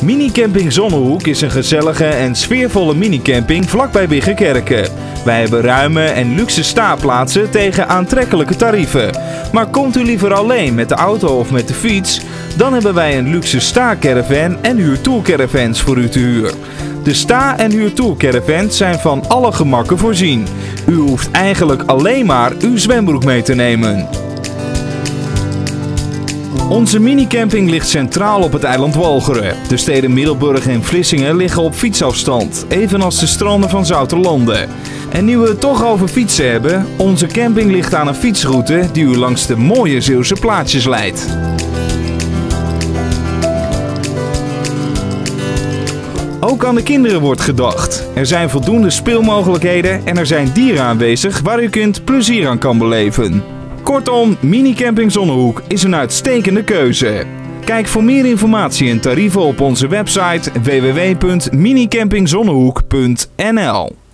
Minicamping Zonnehoek is een gezellige en sfeervolle minicamping vlakbij Wijchekerke. Wij hebben ruime en luxe staapplaatsen tegen aantrekkelijke tarieven. Maar komt u liever alleen met de auto of met de fiets? Dan hebben wij een luxe sta-caravan en huurtoercaravans voor u te huur. De sta- en huurtoercaravans zijn van alle gemakken voorzien. U hoeft eigenlijk alleen maar uw zwembroek mee te nemen. Onze minicamping ligt centraal op het eiland Walcheren. De steden Middelburg en Vlissingen liggen op fietsafstand, evenals de stranden van Zouterlande. En nu we het toch over fietsen hebben, onze camping ligt aan een fietsroute die u langs de mooie Zeeuwse plaatsjes leidt. Ook aan de kinderen wordt gedacht. Er zijn voldoende speelmogelijkheden en er zijn dieren aanwezig waar u kind plezier aan kan beleven. Kortom, Minicamping Zonnehoek is een uitstekende keuze. Kijk voor meer informatie en tarieven op onze website www.minicampingzonnehoek.nl.